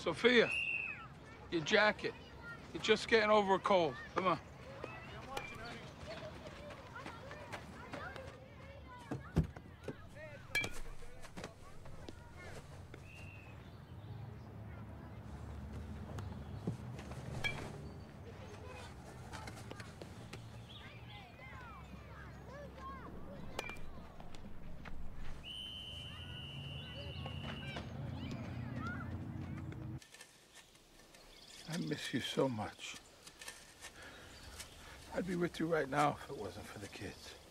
Sophia, your jacket. You're just getting over a cold. Come on. I miss you so much. I'd be with you right now if it wasn't for the kids.